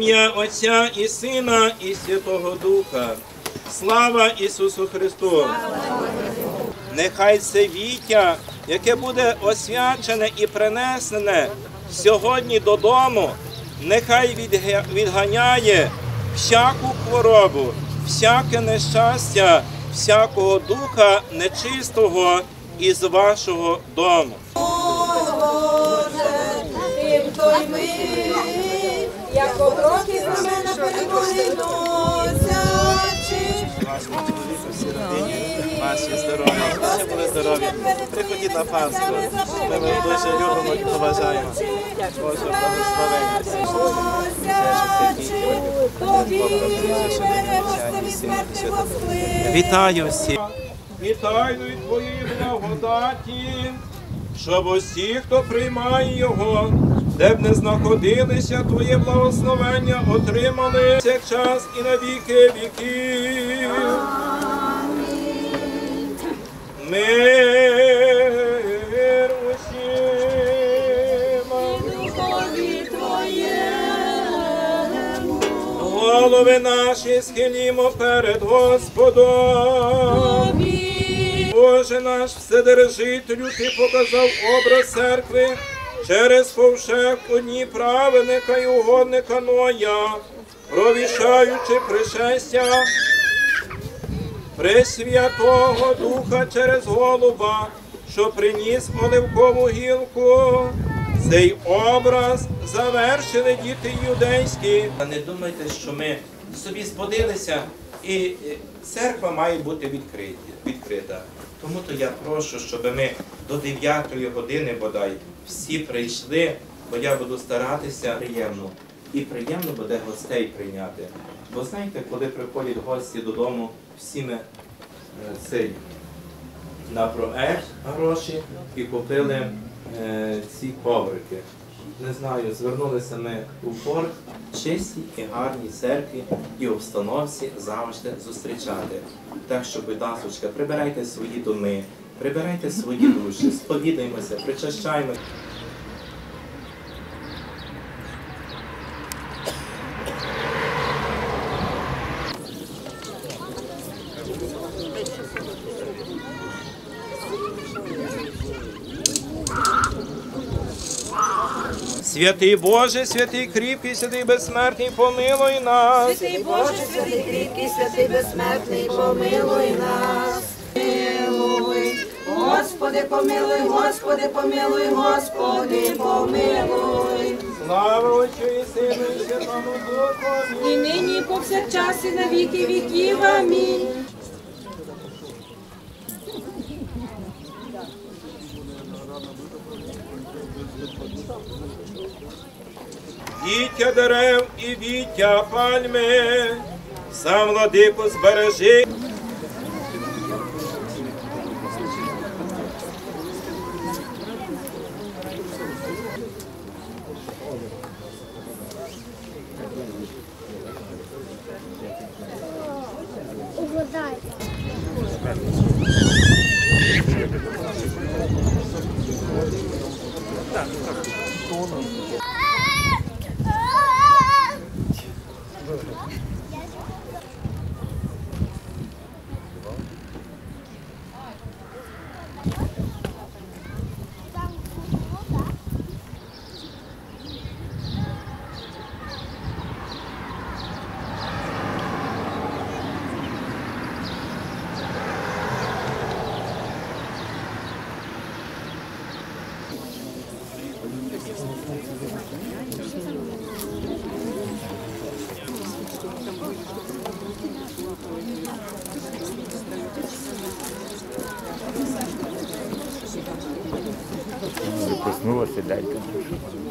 ім'я Отця і Сина, і Святого Духа. Слава Ісусу Христу! Нехай це віття, яке буде освячене і принесене сьогодні додому, нехай відганяє всяку хворобу, всяке нещастя, всякого духа нечистого із вашого дому. Тим той ми, як оброки знамена перемоги носячи. Ваші здорові, всі були здорові. Приходіть на Пасху. Ми вас дуже любимо і поважаємо. Боже, благословення. Вітаю всіх. Вітаю від Твоєї благодаті, щоб усі, хто приймає його, де б не знаходилися, Твоє благословення отримали час і на віки віків. Мир усім. Духові Твоєму. Голови наші схилімо перед Господом. Боже наш Вседержителю, Ти показав образ церкви через ковчег у дні праведника і угодника Ноя, провіщаючи пришестя Пресвятого Духа через голуба, що приніс оливкову гілку. Цей образ завершили діти юдейські. Не думайте, що ми собі сподилися і церква має бути відкрита. Тому то я прошу, щоб ми до 9-ї години, бодай, всі прийшли, бо я буду старатися приємно. І приємно буде гостей прийняти. Бо знаєте, коли приходять гості додому, всі ми на проект гроші і купили ці коврики. Не знаю, звернулися ми у борг чистій і гарній церкві і обстановці завжди зустрічати. Так що, будь ласочка, прибирайте свої доми, прибирайте свої душі, сповідаймося, причащаємося. Святий Боже, святий кріпкий, святий безсмертний, помилуй нас. Святий Боже, святий кріпкий, святий безсмертний, помилуй нас. Помилуй, Господи, помилуй, Господи, помилуй, Господи, помилуй. Слава Отцю і Сину і Святому Духові. І нині, і повсякчас, і на віки віків. Амінь. Віття дерев і віття пальми, сам владику збережи. Проснулася, дядька.